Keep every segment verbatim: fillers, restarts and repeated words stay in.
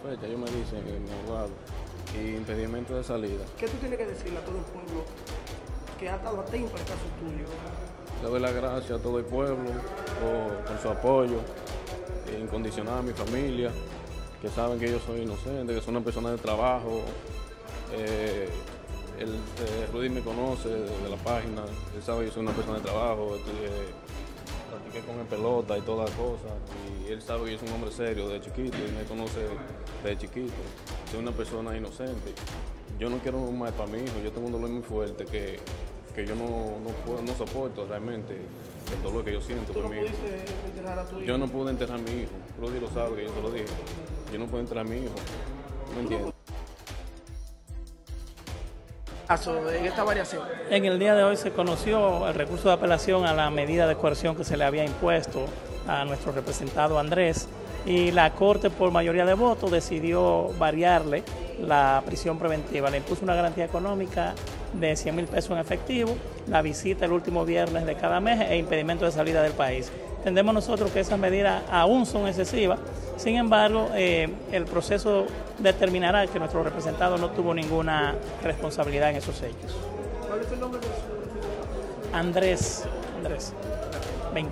fecha, ellos me dicen, eh, mi abogado, y impedimento de salida. ¿Qué tú tienes que decirle a todo el pueblo que ha estado atento al caso tuyo? Le doy las gracias a todo el pueblo por, por su apoyo incondicional a mi familia, que saben que yo soy inocente, que soy una persona de trabajo. Eh, él, eh, Rudy me conoce de, de la página, él sabe que yo soy una persona de trabajo, estudié, practiqué con el pelota y todas las cosas, y él sabe que yo soy un hombre serio de chiquito y me conoce de chiquito. Soy una persona inocente. Yo no quiero más para mi hijo, yo tengo un dolor muy fuerte que, que yo no, no, puedo, no soporto realmente el dolor que yo siento por ¿Tú no mi hijo. pudiste enterrar a tu hijo? Yo no pude enterrar a mi hijo, Rudy lo sabe, que yo se lo dije. Yo no puedo enterrar a mi hijo, ¿me entiendes? En esta variación. En el día de hoy se conoció el recurso de apelación a la medida de coerción que se le había impuesto a nuestro representado Andrés, y la Corte, por mayoría de votos, decidió variarle la prisión preventiva. Le impuso una garantía económica de cien mil pesos en efectivo, la visita el último viernes de cada mes e impedimento de salida del país. Entendemos nosotros que esas medidas aún son excesivas. Sin embargo, eh, el proceso determinará que nuestro representado no tuvo ninguna responsabilidad en esos hechos. ¿Cuál es el nombre de su...? Andrés. Andrés. Ven.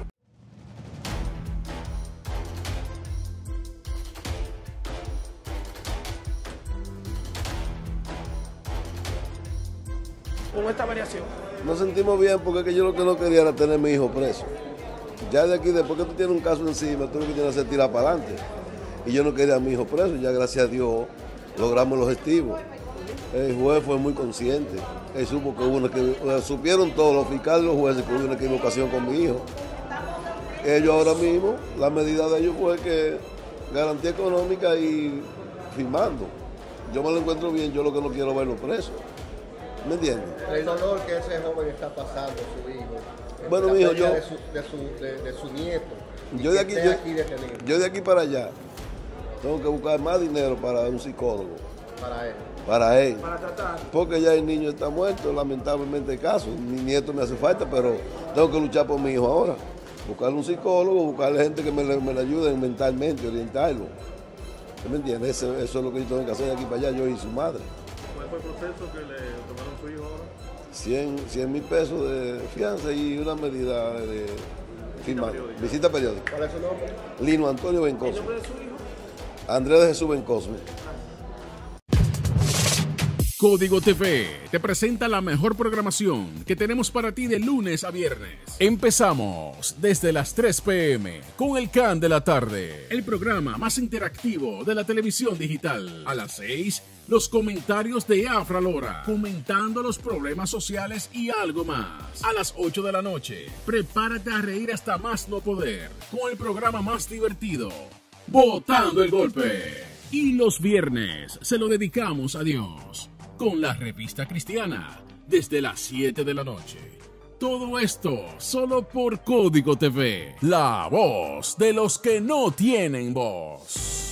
Con esta variación. Nos sentimos bien porque es que yo lo que no quería era tener a mi hijo preso. Ya de aquí, después que tú tienes un caso encima, tú lo que tienes que hacer es tirar para adelante. Y yo no quería a mi hijo preso, ya gracias a Dios logramos los objetivos. El juez fue muy consciente, él supo que hubo una que supieron todos los fiscales y los jueces que hubo una equivocación con mi hijo. Ellos ahora mismo, la medida de ellos fue que garantía económica y firmando. Yo me lo encuentro bien, yo lo que no quiero verlo preso. ¿Me entiendes? El dolor que ese joven está pasando, su hijo. Bueno, mi hijo, yo... De su, de, su, de, de su nieto. Yo de, aquí, yo, aquí yo de aquí para allá tengo que buscar más dinero para un psicólogo. Para él. Para él. Para tratar. Porque ya el niño está muerto, lamentablemente el caso. Mi nieto me hace falta, pero tengo que luchar por mi hijo ahora. Buscarle un psicólogo, buscarle gente que me, me le ayude mentalmente, orientarlo. ¿Me entiendes? Eso, eso es lo que yo tengo que hacer de aquí para allá, yo y su madre. ¿Cuál fue el proceso que le tomaron a su hijo ahora? cien mil pesos de fianza y una medida de firma, visita periódica. ¿Cuál es su nombre? Lino Antonio ¿El Bencosme. nombre de su hijo? Andrés de Jesús Bencosme. Código T V te presenta la mejor programación que tenemos para ti de lunes a viernes. Empezamos desde las tres pe eme con el Can de la Tarde, el programa más interactivo de la televisión digital. A las seis, los comentarios de Afra Lora, comentando los problemas sociales y algo más. A las ocho de la noche, prepárate a reír hasta más no poder con el programa más divertido, Botando el Golpe. Y los viernes se lo dedicamos a Dios con la revista cristiana desde las siete de la noche. Todo esto solo por Código T V, la voz de los que no tienen voz.